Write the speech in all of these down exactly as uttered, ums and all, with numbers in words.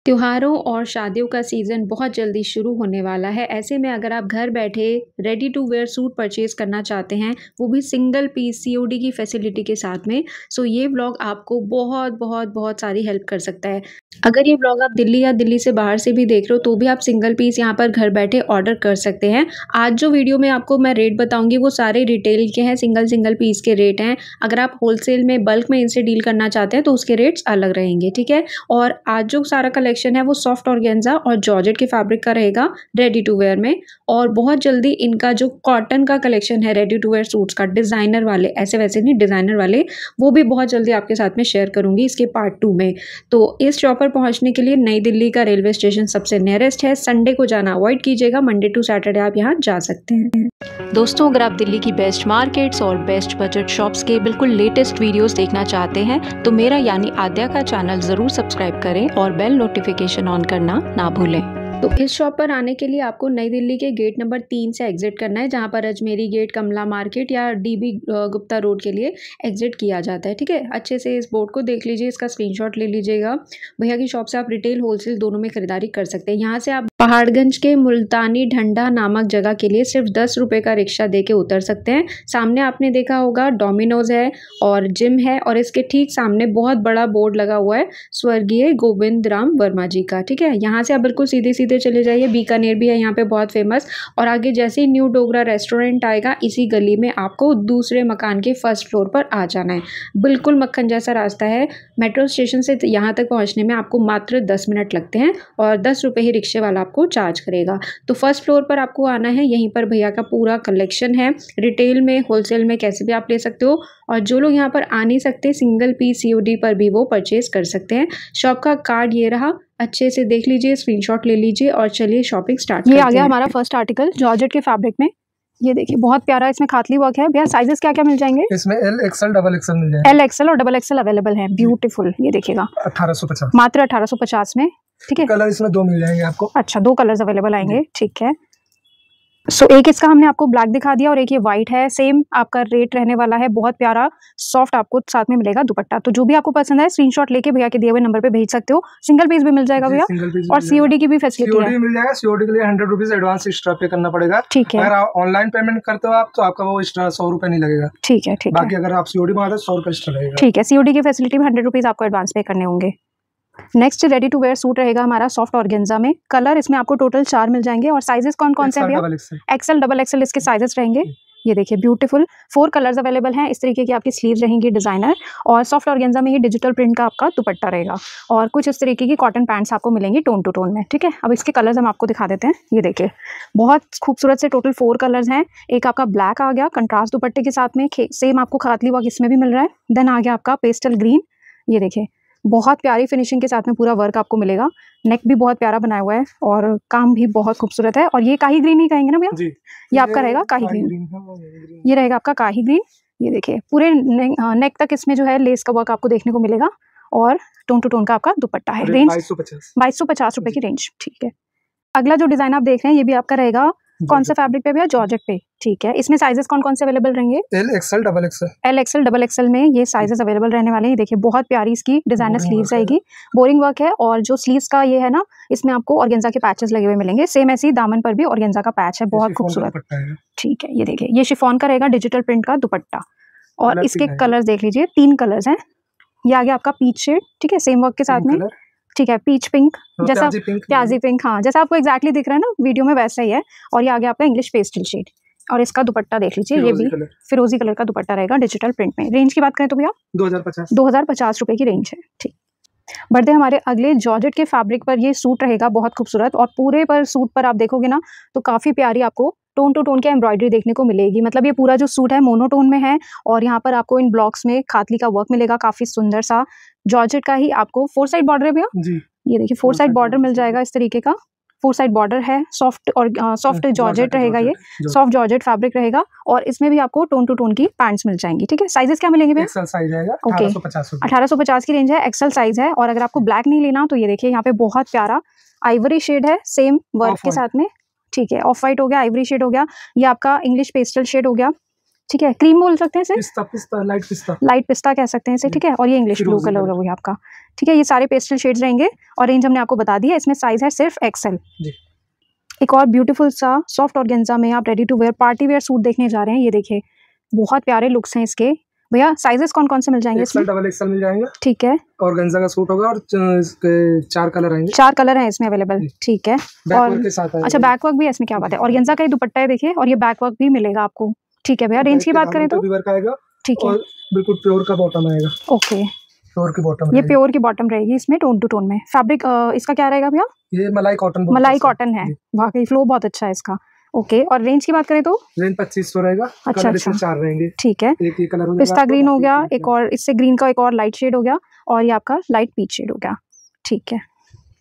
त्योहारों और शादियों का सीज़न बहुत जल्दी शुरू होने वाला है। ऐसे में अगर आप घर बैठे ready to wear suit purchase करना चाहते हैं, वो भी सिंगल पीस सीओडी की फैसिलिटी के साथ में, सो ये व्लॉग आपको बहुत, बहुत, बहुत सारी हेल्प कर सकता है। अगर ये व्लॉग आप दिल्ली या दिल्ली से बाहर से भी देख रहे हो, तो भी आप सिंगल पीस यहाँ पर घर बैठे ऑर्डर कर सकते हैं। आज जो वीडियो में आपको मैं रेट बताऊँगी, वो सारे रिटेल के हैं, सिंगल सिंगल पीस के रेट हैं। अगर आप होलसेल में, बल्क में इनसे डील करना चाहते हैं, तो उसके रेट्स अलग रहेंगे, ठीक है? और आज जो सारा कलेक्शन है वो सॉफ्ट ऑर्गेन्जा और जॉर्जेट के फैब्रिक का रहेगा रेडी टू वेयर में। और बहुत जल्दी इनका जो कॉटन का कलेक्शन है रेडी टू वेयर सूट्स का, डिज़ाइनर वाले, ऐसे वैसे नहीं डिज़ाइनर वाले, वो भी बहुत जल्दी आपके साथ में शेयर करूंगी इसके पार्ट टू में। तो इस शॉप पर पहुंचने के लिए नई दिल्ली का रेलवे स्टेशन सबसे नियरेस्ट है। संडे को जाना अवॉइड कीजिएगा, मंडे टू सैटरडे आप यहाँ जा सकते हैं। दोस्तों, अगर आप दिल्ली की बेस्ट मार्केट्स और बेस्ट बजट शॉप्स के बिल्कुल लेटेस्ट वीडियोस देखना चाहते हैं, तो मेरा यानी आद्या का चैनल ज़रूर सब्सक्राइब करें और बेल नोटिफिकेशन ऑन करना ना भूलें। तो इस शॉप पर आने के लिए आपको नई दिल्ली के गेट नंबर तीन से एग्जिट करना है, जहाँ पर अजमेरी गेट, कमला मार्केट या डीबी गुप्ता रोड के लिए एग्जिट किया जाता है, ठीक है? अच्छे से इस बोर्ड को देख लीजिए, इसका स्क्रीनशॉट ले लीजिएगा। भैया की शॉप से आप रिटेल होलसेल दोनों में खरीदारी कर सकते हैं। यहाँ से आप पहाड़गंज के मुल्तानी ढंडा नामक जगह के लिए सिर्फ दस रुपये का रिक्शा दे के उतर सकते हैं। सामने आपने देखा होगा डोमिनोज है और जिम है, और इसके ठीक सामने बहुत बड़ा बोर्ड लगा हुआ है स्वर्गीय गोविंद राम वर्मा जी का, ठीक है? यहाँ से आप बिल्कुल सीधे सीधे चले जाइए। बीकानेर भी है यहाँ पे बहुत फेमस, और आगे जैसे ही न्यू डोगरा रेस्टोरेंट आएगा, इसी गली में आपको दूसरे मकान के फर्स्ट फ्लोर पर आ जाना है। बिल्कुल मक्खन जैसा रास्ता है। मेट्रो स्टेशन से यहाँ तक पहुँचने में आपको मात्र दस मिनट लगते हैं, और दस रुपये ही रिक्शे वाला आपको चार्ज करेगा। तो फर्स्ट फ्लोर पर आपको आना है। यहीं पर भैया का पूरा कलेक्शन है, रिटेल में, होलसेल में, कैसे भी आप ले सकते हो। और जो लोग यहाँ पर आ नहीं सकते, सिंगल पीस सीओडी पर भी वो परचेज कर सकते हैं। शॉप का कार्ड ये रहा, अच्छे से देख लीजिए, स्क्रीनशॉट ले लीजिए और चलिए शॉपिंग स्टार्ट। ये आ गया हमारा फर्स्ट आर्टिकल जॉर्जेट के फैब्रिक में। ये देखिए बहुत प्यारा इसमें खातली वर्क है। भैया साइजेस क्या क्या मिल जाएंगे इसमें? एल एक्सएल डबल एक्सएल मिल जाएंगे। एल एक्सएल और डबल एक्सएल अवेलेबल है। ब्यूटीफुल, ये देखिएगा अठारह सौ पचास, मात्र अठारह सौ पचास में, ठीक है? कलर इसमें दो मिल जाएंगे आपको। अच्छा, दो कलर्स अवेलेबल आएंगे, ठीक है। सो so, एक इसका हमने आपको ब्लैक दिखा दिया और एक ये वाइट है। सेम आपका रेट रहने वाला है। बहुत प्यारा सॉफ्ट आपको साथ में मिलेगा दुपट्टा। तो जो भी आपको पसंद है स्क्रीनशॉट लेके भैया के दिए हुए नंबर पे भेज सकते हो। सिंगल पीस भी मिल जाएगा भैया, और सीओडी की भी फैसिलिटी है। मिल जाएगा। सीओडी के लिए हंड्रेड रुपीज एडवांस एक्स्ट्रा पे करना पड़ेगा, ठीक है? अगर आप ऑनलाइन पेमेंट करते हो आप, तो आपका वो एक्स्ट्रा सौ रुपए नहीं लगेगा, ठीक है, ठीक है। बाकी अगर आप सीओडी में आते हो सौ रुपए एक्स्ट्रा लगेगा, ठीक है। सीओडी की फैसिलिटी में हंड्रेड रुपीज आपको एडवांस पे करने होंगे। Next ready to wear suit रहेगा हमारा सॉफ्ट ऑर्गेन्जा में। कलर इसमें आपको टोटल चार मिल जाएंगे, और साइजेस कौन कौन से हैं भैया? एक्सेल, डबल एक्सेल इसके साइजेस रहेंगे। ये देखिए ब्यूटीफुल फोर कलर्स अवेलेबल हैं। इस तरीके की आपकी स्लीव्स रहेंगी डिजाइनर, और सॉफ्ट ऑर्गेन्जा में ही डिजिटल प्रिंट का आपका दुपट्टा रहेगा, और कुछ इस तरीके की कॉटन पैंट्स आपको मिलेंगी टोन टू टोन में, ठीक है? अब इसके कलर्स हम आपको दिखा देते हैं। ये देखिए बहुत खूबसूरत से टोटल फोर कलर्स हैं। एक आपका ब्लैक आ गया कंट्रास्ट दुपट्टे के साथ में, सेम आपको खातली वर्क इसमें भी मिल रहा है। देन आ गया आपका पेस्टल ग्रीन। ये देखिए बहुत प्यारी फिनिशिंग के साथ में पूरा वर्क आपको मिलेगा। नेक भी बहुत प्यारा बनाया हुआ है, और काम भी बहुत खूबसूरत है। और ये काही ग्रीन ही कहेंगे ना भैया? ये आपका रहेगा काही ग्रीन। ये रहेगा आपका काही ग्रीन। ये देखिए पूरे ने, नेक तक इसमें जो है लेस का वर्क आपको देखने को मिलेगा, और टोन टू टोन का आपका दुपट्टा है। रेंज बाईस सौ पचास रुपए की रेंज, ठीक है? अगला जो डिजाइन आप देख रहे हैं, ये भी आपका रहेगा कौन से फैब्रिक पे भैया? जॉर्जेट पे, ठीक है। इसमें साइजेस कौन कौन से अवेलेबल रहेंगे? L XL double XL. L XL double XL में ये साइजेस अवेलेबल रहने वाले हैं। देखिए बहुत प्यारी इसकी डिजाइनर स्लीव्स आएगी, बोरिंग वर्क है, और जो स्लीव्स का ये है ना, इसमें आपको ऑर्गेन्जा के पैचेस लगे हुए मिलेंगे। सेम ऐसे ही दामन पर भी ऑर्गेन्जा का पैच है, बहुत खूबसूरत, ठीक है? ये देखिए ये शिफॉन का रहेगा डिजिटल प्रिंट का दुपट्टा, और इसके कलर्स देख लीजिए, तीन कलर्स हैं। ये आ गया आपका पीच शेड, ठीक है, सेम वर्क के साथ में, ठीक है? पीच पिंक जैसा, प्याजी पिंक, हाँ, जैसा आपको एग्जैक्टली दिख रहा है ना वीडियो में, वैसा ही है। और ये आ गया आपका इंग्लिश पेस्टल शेड, और इसका दुपट्टा देख लीजिए, ये भी फिरोजी कलर का दुपट्टा रहेगा डिजिटल प्रिंट में। रेंज की बात करें तो भैया दो हजार पचास दो हजार पचास रुपए की रेंज है, ठीक। बढ़ते हमारे अगले जॉर्जेट के फैब्रिक पर। ये सूट रहेगा बहुत खूबसूरत, और पूरे पर सूट पर आप देखोगे ना तो काफी प्यारी आपको टोन टू टोन की एम्ब्रॉयडरी देखने को मिलेगी। मतलब ये पूरा जो सूट है मोनोटोन में है, और यहाँ पर आपको इन ब्लॉक्स में खातली का वर्क मिलेगा, काफी सुंदर सा जॉर्जेट का ही आपको फोर साइड बॉर्डर है भैया जी। ये देखिए फोर साइड बॉर्डर मिल जाएगा, इस तरीके का फोर साइड बॉर्डर है। सॉफ्ट और सॉफ्ट जॉर्जेट रहेगा, ये सॉफ्ट जॉर्जेट फैब्रिक रहेगा, और इसमें भी आपको टोन टू टोन की पैंट्स मिल जाएंगी, ठीक है? साइजेस क्या मिलेंगे भैया? एक्सेल साइज आएगा, ओके, अठारह सौ पचास की रेंज है, एक्सेल साइज है। और अगर आपको ब्लैक नहीं लेना तो ये देखिए यहाँ पे बहुत प्यारा आइवरी शेड है, सेम वर्क के साथ में, ठीक है? ऑफ वाइट हो गया, आइवरी शेड हो गया, ये आपका इंग्लिश पेस्टल शेड हो गया, ठीक है, क्रीम बोल सकते हैं इसे, पिस्ता पिस्ता लाइट पिस्ता लाइट पिस्ता कह सकते हैं इसे, ठीक है। और ये इंग्लिश ब्लू कलर हो गया आपका, ठीक है। ये सारे पेस्टल शेड्स रहेंगे और रेंज हमने आपको बता दिया। इसमें साइज है सिर्फ एक्सेल। एक और ब्यूटीफुल सा सॉफ्ट ऑर्गेन्जा में आप ready to wear party wear suit देखने जा रहे हैं। ये देखिए बहुत प्यारे लुक्स हैं इसके। भैया साइजेस कौन कौन से मिल जाएंगे इसमें? डबल एक्सेल मिल जाएंगे, ठीक है। ऑर्गेन्जा का सूट होगा और इसके चार कलर आएंगे, चार कलर हैं इसमें अवेलेबल, ठीक है। और के साथ अच्छा बैक वर्क भी है इसमें, क्या बात है। ऑर्गेन्जा का ही दुपट्टा है देखिए, और ये बैक वर्क भी मिलेगा आपको, ठीक है भैया। रेंज की बात करें तो ठीक है, बिल्कुल प्योर का बॉटम आएगा। ओके, प्योर की बॉटम, ये प्योर की बॉटम रहेगी इसमें, टोन टू टोन में। फैब्रिक इसका क्या रहेगा भैया? ये मलाई कॉटन, मलाई कॉटन है, वाकई फ्लो बहुत अच्छा है इसका। ओके, और रेंज की बात करें तो रेंज पच्चीस सौ रहेगा। अच्छा अच्छा, चार रहेंगे, ठीक है। एक ये कलर पिस्ता ग्रीन हो गया, एक और इससे ग्रीन का एक और लाइट शेड हो गया, और ये आपका लाइट पीच शेड हो गया, ठीक है।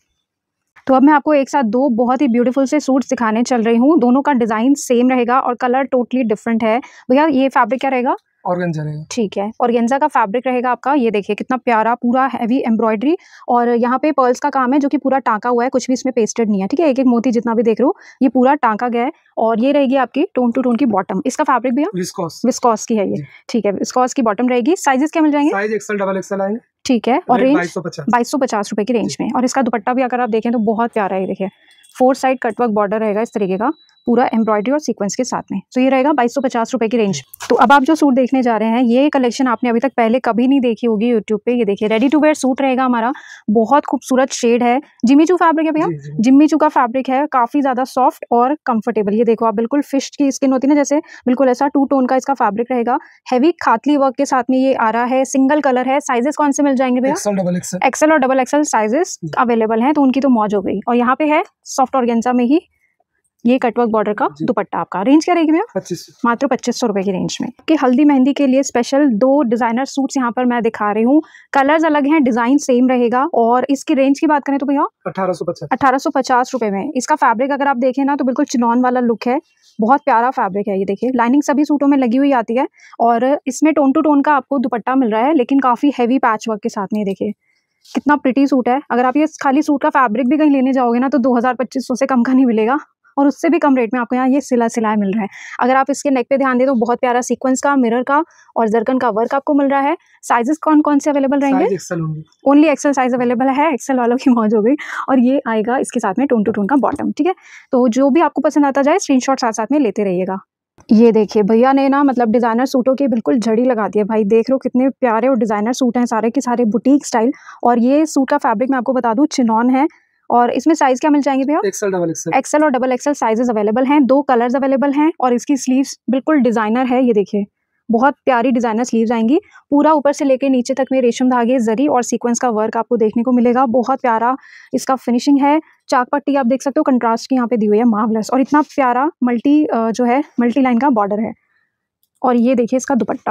तो अब मैं आपको एक साथ दो बहुत ही ब्यूटीफुल से सूट्स दिखाने चल रही हूँ। दोनों का डिजाइन सेम रहेगा और कलर टोटली डिफरेंट है। भैया ये फैब्रिक क्या रहेगा? ऑर्गेन्जा रहेगा, ठीक है। ऑर्गेन्जा का फैब्रिक रहेगा आपका। ये देखिए कितना प्यारा, पूरा हैवी एम्ब्रॉयडरी, और यहाँ पे पर्ल्स का काम है जो कि पूरा टाँका हुआ है, कुछ भी इसमें पेस्टेड नहीं है, ठीक है। एक एक मोती जितना भी देख रहे हो ये पूरा टाँका गया है। और ये रहेगी आपकी टोन टू टोन की बॉटम। इसका फैब्रिक भैया विस्कोस, विस्कोस की है ये, ठीक है। विस्कोस की बॉटम रहेगी। साइजेस क्या मिल जाएंगे? साइज एक्सेल डबल एक्सेल आएंगे, ठीक है। और रेंज बाईस सौ पचास रुपए की रेंज में। और इसका दुपट्टा भी अगर आप देखें तो बहुत प्यारा है, देखिए फोर साइड कटवर्क बॉर्डर रहेगा इस तरीके का, पूरा एम्ब्रॉयडरी और सीक्वेंस के साथ में। तो ये रहेगा बाईस सौ पचास रुपए की रेंज। तो अब आप जो सूट देखने जा रहे हैं ये कलेक्शन आपने अभी तक पहले कभी नहीं देखी होगी यूट्यूब पे। ये देखिए रेडी टू वेयर सूट रहेगा हमारा, बहुत खूबसूरत शेड है। जिम्मीचू फैब्रिक है भैया, जिम्मीचू का फैब्रिक है, काफी ज्यादा सॉफ्ट और कंफर्टेबल। ये देखो आप, बिल्कुल फिश की स्किन होती है ना जैसे, बिल्कुल ऐसा टू टोन का इसका फैब्रिक रहेगा। हैवी खातली वर्क के साथ में ये आ रहा है, सिंगल कलर है। साइजेस कौन से मिल जाएंगे भैया? एक्सेल और डबल एक्सेल साइजेस अवेलेबल हैं, तो उनकी तो मौज हो गई। और यहाँ पे है सॉफ्ट ऑर्गेन्जा में ही ये कटवर्क बॉर्डर का दुपट्टा। आपका रेंज क्या रहेगी भैया? पच्चीस, मात्र पच्चीस सौ रुपए की रेंज में। कि हल्दी मेहंदी के लिए स्पेशल दो डिजाइनर सूट्स यहाँ पर मैं दिखा रही हूँ। कलर्स अलग हैं, डिजाइन सेम रहेगा। और इसकी रेंज की बात करें तो भैया अठारह सौ पचास अठारह सौ पचास रुपए में। इसका फैब्रिक अगर आप देखें ना तो बिल्कुल चिनॉन वाला लुक है, बहुत प्यारा फैब्रिक है। ये देखिए लाइनिंग सभी सूटों में लगी हुई आती है, और इसमें टोन टू टोन का आपको दुपट्टा मिल रहा है, लेकिन काफी हैवी पैच वर्क के साथ में। देखिए कितना प्रिटी सूट है। अगर आप ये खाली सूट का फैब्रिक भी कहीं लेने जाओगे ना तो दो हजार पच्चीस सौ से कम का नहीं मिलेगा, और उससे भी कम रेट में आपको यहाँ ये सिला सिलाया मिल रहा है। अगर आप इसके नेक पे ध्यान दें तो बहुत प्यारा सीक्वेंस का, मिरर का और जरकन का वर्क आपको मिल रहा है। साइजेस कौन कौन से अवेलेबल रहेंगे? ओनली एक्सेल साइज अवेलेबल है, एक्सेल वालों की मौज हो गई। और ये आएगा इसके साथ में टोन टू टोन का बॉटम, ठीक है। तो जो भी आपको पसंद आता जाए स्क्रीनशॉट साथ साथ में लेते रहिएगा। ये देखिए भैया ने ना मतलब डिजाइनर सूटों की बिल्कुल झड़ी लगा दी है भाई। देख लो कितने प्यारे और डिजाइनर सूट हैं, सारे के सारे बुटीक स्टाइल। और ये सूट का फैब्रिक मैं आपको बता दूं चिनॉन है। और इसमें साइज क्या मिल जाएंगे भैया? एक्सेल डबल एक्सेल एक्सेल और डबल एक्सेल साइजेस अवेलेबल हैं। दो कलर्स अवेलेबल हैं, और इसकी स्लीव्स बिल्कुल डिजाइनर है। ये देखिए बहुत प्यारी डिजाइनर स्लीव्स आएंगी, पूरा ऊपर से लेके नीचे तक में रेशम धागे, जरी और सीक्वेंस का वर्क आपको देखने को मिलेगा। बहुत प्यारा इसका फिनिशिंग है। चाक पट्टी आप देख सकते हो कंट्रास्ट की यहाँ पे दी हुई है, मार्वलस। और इतना प्यारा मल्टी जो है मल्टी लाइन का बॉर्डर है। और ये देखिए इसका दुपट्टा,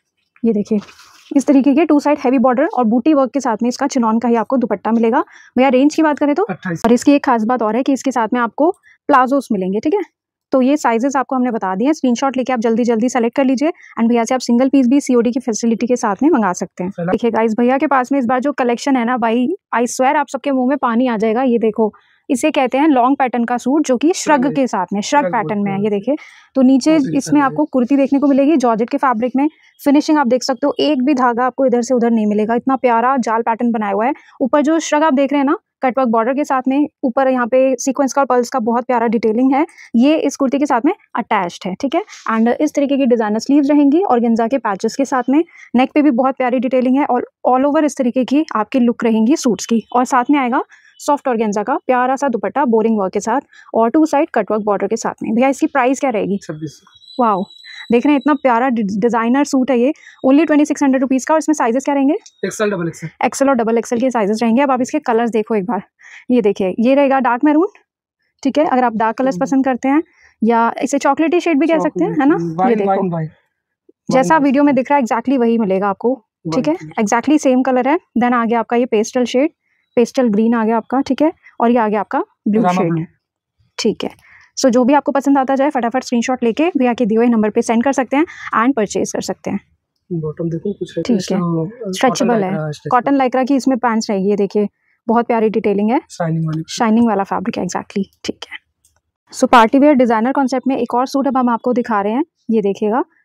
ये देखिए इस तरीके के टू साइड हैवी बॉर्डर और बूटी वर्क के साथ में इसका चिनॉन का ही आपको दुपट्टा मिलेगा। भैया रेंज की बात करें तो और इसकी एक खास बात और है कि इसके साथ में आपको प्लाजोस मिलेंगे, ठीक है। तो ये साइजेस आपको हमने बता दिए हैं, स्क्रीनशॉट लेके आप जल्दी जल्दी सेलेक्ट कर लीजिए। एंड भैया से आप सिंगल पीस भी सीओडी की फैसिलिटी के साथ में मंगा सकते हैं। देखिए गाइस भैया के पास में इस बार जो कलेक्शन है ना भाई, आई स्वेयर आप सबके मुंह में पानी आ जाएगा। ये देखो इसे कहते हैं लॉन्ग पैटर्न का सूट, जो कि श्रग के साथ में श्रग पैटर्न में है। ये देखिए तो नीचे इसमें आपको कुर्ती देखने को मिलेगी जॉर्जेट के फैब्रिक में। फिनिशिंग आप देख सकते हो, एक भी धागा आपको इधर से उधर नहीं मिलेगा, इतना प्यारा जाल पैटर्न बनाया हुआ है। ऊपर जो श्रग आप देख रहे हैं ना कटवर्क बॉर्डर के साथ में, ऊपर यहाँ पे सीक्वेंस का और पल्स का बहुत प्यारा डिटेलिंग है, ये इस कुर्ती के साथ में अटैच्ड है, ठीक है। एंड इस तरीके की डिजाइनर स्लीव्स रहेंगी ऑर्गेन्जा के पैचेस के साथ में। नेक पे भी बहुत प्यारी डिटेलिंग है, और ऑल ओवर इस तरीके की आपकी लुक रहेंगी सूट्स की। और साथ में आएगा सॉफ्ट ऑर्गेन्जा का प्यारा सा दुपट्टा बोरिंग वर्क के साथ, और टू साइड कटवर्क बॉर्डर के साथ में। भैया इसकी प्राइस क्या रहेगी? छब्बीस। वाओ, देख रहे हैं इतना प्यारा डिजाइनर सूट है ये, only twenty six hundred rupees का। और इसमें साइजेस क्या रहेंगे? एक्सेल डबल एक्सेल एक्सेल और डबल एक्सेल के साइजेस रहेंगे। अब आप इसके कलर्स देखो एक बार। ये देखिए ये रहेगा डार्क मैरून, ठीक है। अगर आप डार्क कलर्स पसंद करते हैं, या इसे चॉकलेटी शेड भी कह सकते हैं, है ना। ये देखो जैसा वीडियो में दिख रहा है एग्जैक्टली वही मिलेगा आपको, ठीक है। एग्जैक्टली सेम कलर है। देन आ गया आपका ये पेस्टल शेड, पेस्टल ग्रीन आ गया आपका, ठीक है। और ये आ गया आपका ब्लू शेड, ठीक है। सो so, जो भी आपको पसंद आता जाए फटाफट स्क्रीनशॉट लेके भैया के दिए हुए नंबर पे सेंड कर सकते हैं एंड परचेज कर सकते हैं। बॉटम देखो कुछ है, ठीक है, स्ट्रेचेबल है, कॉटन लाइक्रा की इसमें पैंट्स रहेगी। ये देखिए बहुत प्यारी डिटेलिंग है, शाइनिंग वाली शाइनिंग वाला फैब्रिक है एग्जैक्टली, ठीक है। So party wear designer concept में एक और सूट अब हम आपको दिखा रहे हैं। ये देखिएगा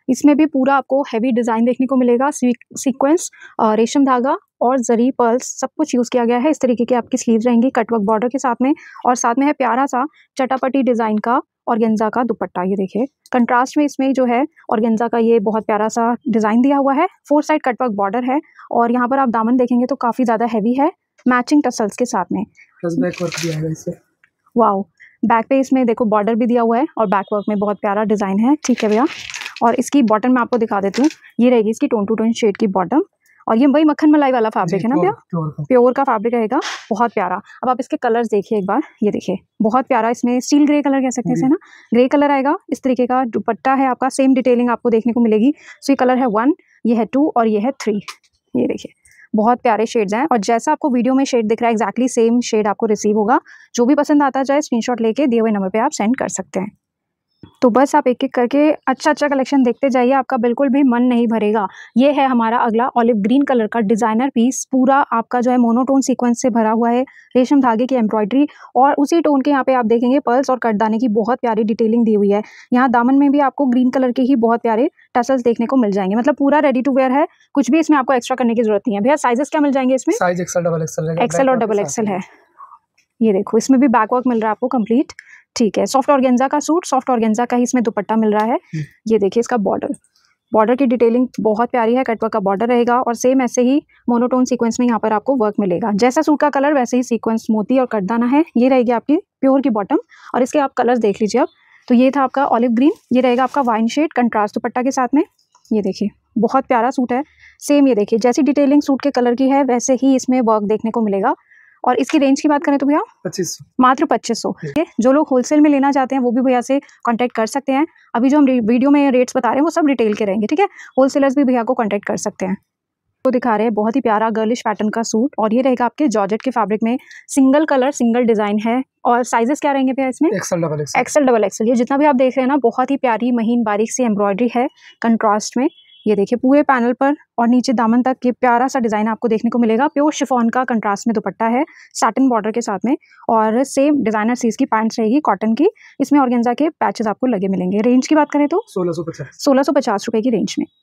इसमें भी पूरा आपको हैवी डिज़ाइन देखने को मिलेगा, सीक्वेंस, रेशम धागा और जरी पर्ल्स सब कुछ यूज़ किया गया है। इस तरीके की आपकी स्लीव्स रहेंगी कटवर्क बॉर्डर के साथ में, और साथ में है प्यारा सा चटापटी डिज़ाइन का ऑर्गेन्जा का दुपट्टा। ये देखिए कंट्रास्ट में इसमें जो है ऑर्गेन्जा का ये बहुत प्यारा सा डिज़ाइन दिया हुआ है। फोर साइड कटवर्क बॉर्डर है और यहाँ पर आप दामन देखेंगे तो काफ़ी ज़्यादा हैवी है, मैचिंग टसल्स के साथ में। प्लस बैक वर्क दिया है इससे। वाओ, बैक पे इसमें देखो बॉर्डर भी दिया हुआ है और बैक वर्क में बहुत प्यारा डिज़ाइन है। ठीक है भैया, और इसकी बॉटम मैं आपको दिखा देती हूँ। ये रहेगी इसकी टोन टू टोन शेड की बॉटम, और ये वही मक्खन मलाई वाला फैब्रिक है ना भैया, प्योर का फैब्रिक रहेगा, बहुत प्यारा। अब आप इसके कलर्स देखिए एक बार, ये देखिए बहुत प्यारा, इसमें स्टील ग्रे कलर कह सकते हैं इसे ना, ग्रे कलर आएगा। इस तरीके का दुपट्टा है आपका, सेम डिटेलिंग आपको देखने को मिलेगी। सो ये कलर है वन, ये है टू और ये है थ्री। ये देखिए बहुत प्यारे शेड्स हैं, और जैसा आपको वीडियो में शेड दिख रहा है एक्जैक्टली सेम शेड आपको रिसीव होगा। जो भी पसंद आता जाए स्क्रीनशॉट लेके दिए हुए नंबर पे आप सेंड कर सकते हैं। तो बस आप एक एक करके अच्छा अच्छा कलेक्शन देखते जाइए, आपका बिल्कुल भी मन नहीं भरेगा। ये है हमारा अगला ऑलिव ग्रीन कलर का डिज़ाइनर पीस, पूरा आपका जो है मोनोटोन सीक्वेंस से भरा हुआ है, रेशम धागे की एम्ब्रॉयडरी, और उसी टोन के यहाँ पे आप देखेंगे पर्ल्स और कटदाने की बहुत प्यारी डिटेलिंग दी हुई है। यहाँ दामन में भी आपको ग्रीन कलर के ही बहुत प्यारे टसल्स देखने को मिल जाएंगे, मतलब पूरा रेडी टू वेयर है, कुछ भी इसमें आपको एक्स्ट्रा करने की जरूरत नहीं है। भैया साइजेस क्या मिल जाएंगे इसमें? Size XL double XL XL और डबल एक्सेल है। ये देखो इसमें भी बैक वर्क मिल रहा है आपको कंप्लीट। ठीक है, सॉफ्ट ऑर्गेन्जा का सूट, सॉफ्ट ऑर्गेन्जा का ही इसमें दुपट्टा मिल रहा है। ये देखिए इसका बॉर्डर, बॉर्डर की डिटेलिंग बहुत प्यारी है, कटवर्क का बॉर्डर रहेगा, और सेम ऐसे ही मोनोटोन सीक्वेंस में यहाँ पर आपको वर्क मिलेगा। जैसा सूट का कलर वैसे ही सीक्वेंस मोती और कटदाना है। ये रहेगी आपकी प्योर की बॉटम, और इसके आप कलर्स देख लीजिए अब। तो ये था आपका ऑलिव ग्रीन, ये रहेगा आपका वाइन शेड कंट्रास्ट दुपट्टा के साथ में। ये देखिए बहुत प्यारा सूट है, सेम ये देखिए जैसी डिटेलिंग सूट के कलर की है वैसे ही इसमें वर्क देखने को मिलेगा। और इसकी रेंज की बात करें तो भैया पच्चीस सौ, मात्र पच्चीस सौ। जो लोग होलसेल में लेना चाहते हैं वो भी भैया से कांटेक्ट कर सकते हैं। अभी जो हम वीडियो में रेट्स बता रहे हैं वो सब रिटेल के रहेंगे, ठीक है। होलसेलर्स भी भैया को कांटेक्ट कर सकते हैं। तो दिखा रहे हैं बहुत ही प्यारा गर्लिश पैटर्न का सूट, और ये रहेगा आपके जॉर्जेट के फैब्रिक में, सिंगल कलर सिंगल डिजाइन है। और साइजेस क्या रहेंगे भैया इसमें? XL double XL. XL double XL. ये जितना भी आप देख रहे हैं ना बहुत ही प्यारी महीन बारीक सी एम्ब्रॉयडरी है कंट्रास्ट में। ये देखिए पूरे पैनल पर और नीचे दामन तक ये प्यारा सा डिजाइन आपको देखने को मिलेगा। प्योर शिफॉन का कंट्रास्ट में दुपट्टा है सैटिन बॉर्डर के साथ में, और सेम डिजाइनर सीज की पैंट्स रहेगी कॉटन की। इसमें ऑर्गेन्जा के पैचेस आपको लगे मिलेंगे। रेंज की बात करें तो सोलह सौ पचास सोलह सौ पचास रुपए की रेंज में।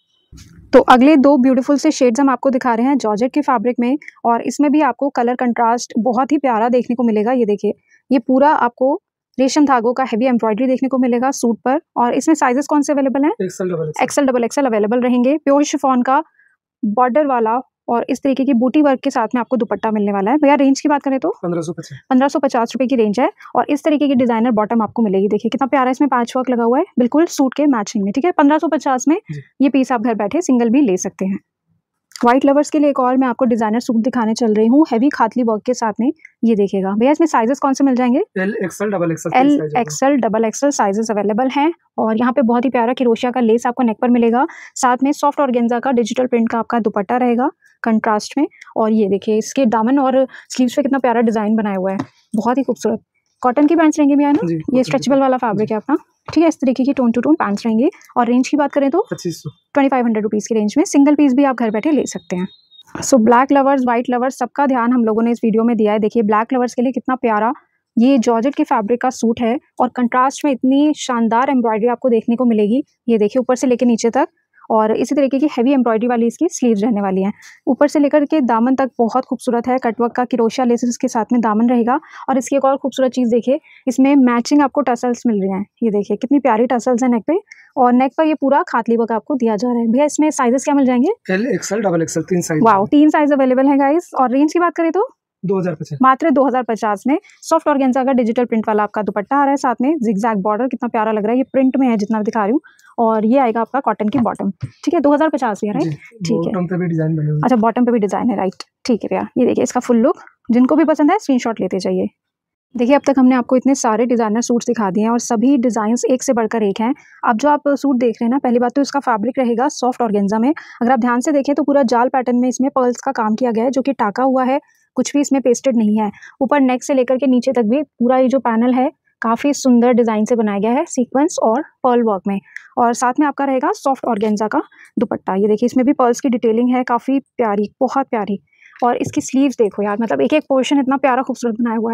तो अगले दो ब्यूटीफुल से शेड्स हम आपको दिखा रहे हैं जॉर्जेट के फैब्रिक में, और इसमें भी आपको कलर कंट्रास्ट बहुत ही प्यारा देखने को मिलेगा। ये देखिए ये पूरा आपको रेशम धागों का हेवी एम्ब्रॉयडरी देखने को मिलेगा सूट पर, और इसमें साइजेस कौन से अवेलेबल हैं? XL double XL. XL double XL available रहेंगे। प्योर शिफॉन का बॉर्डर वाला और इस तरीके की बूटी वर्क के साथ में आपको दुपट्टा मिलने वाला है। भैया रेंज की बात करें तो पंद्रह सौ पचास पंद्रह सौ पचास रुपए की रेंज है, और इस तरीके की डिजाइनर बॉटम आपको मिलेगी। देखिए कितना प्यारा इसमें पैच वर्क लगा हुआ है बिल्कुल सूट के मैचिंग में, ठीक है। पंद्रह सौ पचास में ये पीस आप घर बैठे सिंगल भी ले सकते हैं। व्हाइट लवर्स के लिए एक और मैं आपको डिजाइनर सूट दिखाने चल रही हूँ हैवी खातली वर्क के साथ में। ये देखिएगा भैया इसमें साइजेस कौन से मिल जाएंगे? L XL double XL. L XL double XL sizes available हैं, और यहाँ पे बहुत ही प्यारा किरोशिया का लेस आपको नेक पर मिलेगा, साथ में सॉफ्ट ऑर्गेन्जा का डिजिटल प्रिंट का आपका दुपट्टा रहेगा कंट्रास्ट में। और ये देखिए इसके दामन और स्लीव्स पे कितना प्यारा डिजाइन बनाया हुआ है, बहुत ही खूबसूरत। कॉटन की पैंट्स रहेंगे भैया ना, ये स्ट्रेचेबल वाला फैब्रिक है अपना, ठीक है। इस तरीके की टोन टू टोन पैंट्स रहेंगे। और रेंज की बात करें तो पच्चीस सौ ट्वेंटी फाइव हंड्रेड रुपीज़ की रेंज में सिंगल पीस भी आप घर बैठे ले सकते हैं। So black lovers white lovers सबका ध्यान हम लोगों ने इस वीडियो में दिया है। देखिए ब्लैक लवर्स के लिए कितना प्यारा ये जॉर्जेट के फैब्रिक का सूट है, और कंट्रास्ट में इतनी शानदार एम्ब्रॉयडरी आपको देखने को मिलेगी। ये देखिए ऊपर से लेकर नीचे तक, और इसी तरीके की हैवी एम्ब्रॉयडरी वाली इसकी स्लीव्स रहने वाली हैं। ऊपर से लेकर के दामन तक बहुत खूबसूरत है, कटवर्क का किरोशिया लेसेस के साथ में दामन रहेगा। और इसकी एक और खूबसूरत चीज़ देखिए, इसमें मैचिंग आपको टसल्स मिल रहे हैं। ये देखिए कितनी प्यारी टसल्स है नेक पे, और नेक पर ये पूरा खातली वर्क आपको दिया जा रहा है। भैया इसमें साइजेस क्या मिल जाएंगे? एल एक्सेल डबल एक्सेल तीन साइज। वाओ, तीन साइज अवेलेबल है गाइस। और रेंज की बात करें तो दो हजार पचास मात्र दो हजार पचास में सॉफ्ट ऑर्गेन्जा का डिजिटल प्रिंट वाला आपका दुपट्टा आ रहा है, साथ में जिगजैग बॉर्डर कितना प्यारा लग रहा है। ये प्रिंट में है जितना दिखा रही हूँ, और ये आएगा आपका कॉटन की बॉटम, ठीक है। दो हजार पचास में, राइट? ठीक है, बॉटम पे भी डिजाइन बने हुए। अच्छा बॉटम पे भी डिजाइन है, राइट, ठीक है भैया। ये देखिए इसका फुल लुक, जिनको भी पसंद है स्क्रीनशॉट लेते जाइए। देखिए अब तक हमने आपको इतने सारे डिजाइनर सूट्स दिखा दिए हैं, और सभी डिजाइन्स एक से बढ़कर एक हैं। अब जो आप सूट देख रहे हैं ना, पहली बात तो इसका फैब्रिक रहेगा सॉफ्ट ऑर्गेन्जा में। अगर आप ध्यान से देखें तो पूरा जाल पैटर्न में इसमें पर्ल्स का काम किया गया है, जो कि टाका हुआ है, कुछ भी इसमें पेस्टेड नहीं है। ऊपर नेक से लेकर के नीचे तक भी पूरा ये जो पैनल है काफ़ी सुंदर डिज़ाइन से बनाया गया है, सीक्वेंस और पर्ल वर्क में। और साथ में आपका रहेगा सॉफ्ट ऑर्गेन्जा का दुपट्टा। ये देखिए इसमें भी पर्ल्स की डिटेलिंग है, काफ़ी प्यारी, बहुत प्यारी। और इसकी स्लीव्स देखो यार, मतलब एक एक पोर्शन इतना प्यारा खूबसूरत बनाया हुआ है।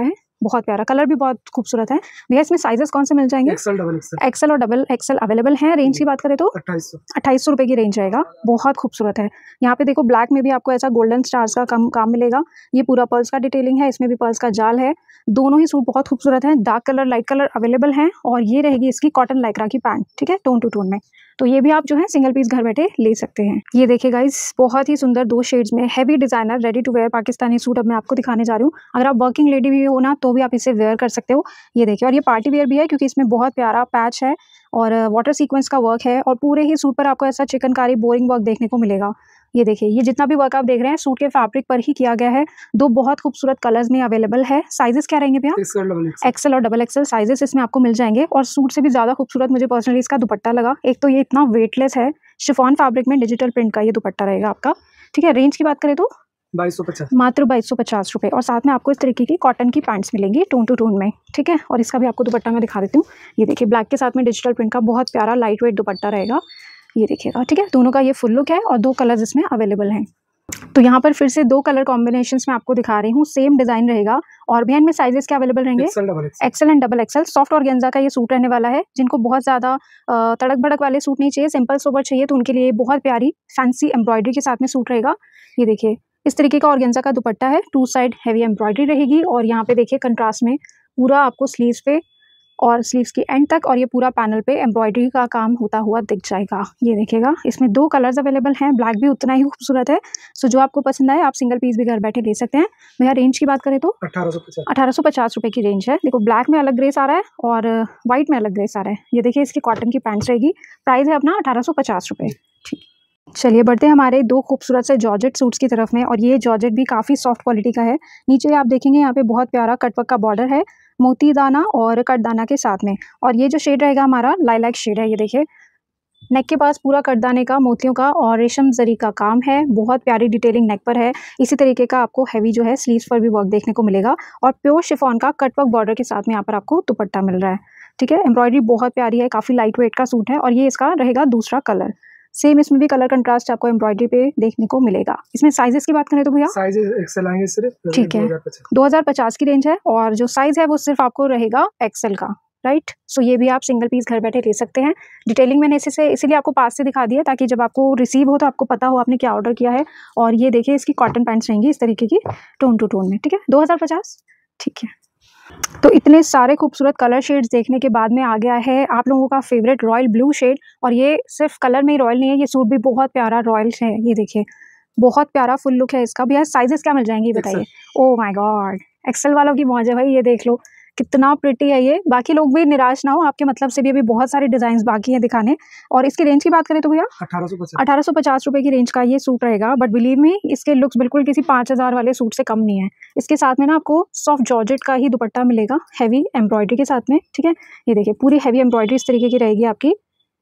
बहुत प्यारा, कलर भी बहुत खूबसूरत है भैया। इसमें साइजेस कौन से मिल जाएंगे? एक्सेल डबल एक्सेल एक्सेल और डबल एक्सेल अवेलेबल हैं। रेंज की बात करें तो अट्ठाईस सौ अट्ठाईस सौ रुपये की रेंज रहेगा, बहुत खूबसूरत है। यहाँ पे देखो ब्लैक में भी आपको ऐसा गोल्डन स्टार्स का काम काम मिलेगा। ये पूरा पर्ल्स का डिटेलिंग है, इसमें भी पर्ल्स का जाल है। दोनों ही सूट बहुत खूबसूरत हैं, dark colour light colour available हैं। और ये रहेगी इसकी कॉटन लाइक्रा की पैंट, ठीक है, टोन टू टोन में। तो ये भी आप जो है सिंगल पीस घर बैठे ले सकते हैं। ये देखिए गाइस, बहुत ही सुंदर दो शेड्स में heavy designer ready to wear Pakistani suit अब मैं आपको दिखाने जा रही हूँ। अगर आप वर्किंग लेडी भी हो ना तो भी आप इसे वेयर कर सकते हो। ये देखिए, और ये पार्टी वेयर भी है क्योंकि इसमें बहुत प्यारा पैच है और वाटर सीक्वेंस का वर्क है और पूरे ही सूट पर आपको ऐसा चिकनकारी बोरिंग वर्क देखने को मिलेगा। ये देखिए, ये जितना भी वर्क आप देख रहे हैं सूट के फैब्रिक पर ही किया गया है। दो बहुत खूबसूरत कलर्स में अवेलेबल है। साइजेस क्या रहेंगे भैया? एक्सेल और डबल एक्सेल साइजेस इसमें आपको मिल जाएंगे। और सूट से भी ज्यादा खूबसूरत मुझे पर्सनली इसका दुपट्टा लगा। एक तो ये इतना वेटलेस है, शिफॉन फैब्रिक में डिजिटल प्रिंट का ये दुपट्टा रहेगा आपका, ठीक है। रेंज की बात करें तो बाईस सौ पचास मात्र बाईस सौ पचास रुपये। और साथ में आपको इस तरीके की कॉटन की पैंट्स मिलेंगी टोन टू टोन में, ठीक है। और इसका भी आपको दुपट्टा मैं दिखा देती हूँ। ये देखिए, ब्लैक के साथ में डिजिटल प्रिंट का बहुत प्यारा लाइट वेट दुपट्टा रहेगा। ये देखिएगा, ठीक है। दोनों का ये फुल लुक है और दो कलर्स इसमें अवेलेबल हैं। तो यहाँ पर फिर से दो कलर कॉम्बिनेशंस में आपको दिखा रही हूँ, सेम डिजाइन रहेगा। और भैया इनमें साइजेस क्या अवेलेबल रहेंगे? XL and double XL. Soft organza का ये सूट रहने वाला है। जिनको बहुत ज्यादा तड़क भड़क वाले सूट नहीं चाहिए, सिंपल सोबर चाहिए, तो उनके लिए बहुत प्यारी फैंसी एम्ब्रॉयडरी के साथ में सूट रहेगा। ये देखिए, इस तरीके का ऑर्गेन्जा का दुपट्टा है, टू साइड हैवी एम्ब्रॉयडरी रहेगी। और यहाँ पे देखिए कंट्रास्ट में पूरा आपको स्लीव्स पे और स्लीव्स की एंड तक और ये पूरा पैनल पे एम्ब्रॉयडरी का काम होता हुआ दिख जाएगा। ये देखिएगा, इसमें दो कलर्स अवेलेबल हैं, ब्लैक भी उतना ही खूबसूरत है। सो जो आपको पसंद आए आप सिंगल पीस भी घर बैठे ले सकते हैं। भैया रेंज की बात करें तो अठारह सौ पचास अठारह सौ पचास रुपये की रेंज है। देखो ब्लैक में अलग ग्रेस आ रहा है और व्हाइट में अलग ग्रेस आ रहा है। ये देखिए, इसकी कॉटन की पैंट्स रहेगी। प्राइस है अपना अठारह सौ पचास रुपये, ठीक। चलिए बढ़ते हैं हमारे दो खूबसूरत से जॉर्जेट सूट्स की तरफ में। और ये जॉर्जेट भी काफ़ी सॉफ्ट क्वालिटी का है। नीचे आप देखेंगे यहाँ पे बहुत प्यारा कटवर्क का बॉर्डर है, मोती दाना और कटदाना के साथ में। और ये जो शेड रहेगा हमारा लाइलैक शेड है। ये देखिए, नेक के पास पूरा कटदाने का मोतियों का और रेशम जरी का काम है। बहुत प्यारी डिटेलिंग नेक पर है। इसी तरीके का आपको हैवी जो है स्लीव्स पर भी वर्क देखने को मिलेगा। और प्योर शिफॉन का कटवर्क बॉर्डर के साथ में यहाँ पर आपको दुपट्टा मिल रहा है, ठीक है। एम्ब्रॉयडरी बहुत प्यारी है, काफ़ी लाइट वेट का सूट है। और ये इसका रहेगा दूसरा कलर। सेम इसमें भी कलर कंट्रास्ट आपको एम्ब्रॉयडरी पे देखने को मिलेगा। इसमें साइजेस की बात करें तो भैया साइज एक्सेल आएंगे सिर्फ, ठीक है, दो हज़ार पचास की रेंज है। और जो साइज है वो सिर्फ आपको रहेगा एक्सेल का, राइट। सो ये भी आप सिंगल पीस घर बैठे ले सकते हैं। डिटेलिंग मैंने इसी से इसीलिए आपको पास से दिखा दिया ताकि जब आपको रिसीव हो तो आपको पता हो आपने क्या ऑर्डर किया है। और ये देखिए, इसकी कॉटन पैंट्स रहेंगी इस तरीके की टोन टू टोन में, ठीक है, दो हज़ार पचास, ठीक है। तो इतने सारे खूबसूरत कलर शेड्स देखने के बाद में आ गया है आप लोगों का फेवरेट रॉयल ब्लू शेड। और ये सिर्फ कलर में ही रॉयल नहीं है, ये सूट भी बहुत प्यारा रॉयल है। ये देखिए, बहुत प्यारा फुल लुक है इसका। भैया साइजेस क्या मिल जाएंगे बताइए? ओह माय गॉड, एक्सेल वालों की मौज है भाई। ये देख लो कितना प्रिटी है ये। बाकी लोग भी निराश ना हो, आपके मतलब से भी अभी बहुत सारे डिजाइन बाकी हैं दिखाने। और इसकी रेंज की बात करें तो भैया अठारह सौ पचास अठारह सौ पचास रुपये की रेंज का ये सूट रहेगा। बट बिलीव मी, इसके लुक्स बिल्कुल किसी पाँच हज़ार वाले सूट से कम नहीं है। इसके साथ में ना आपको सॉफ्ट जॉर्जेट का ही दुपट्टा मिलेगा हैवी एम्ब्रॉयडरी के साथ में, ठीक है। ये देखिए, पूरी हैवी एम्ब्रॉयडरी इस तरीके की रहेगी आपकी।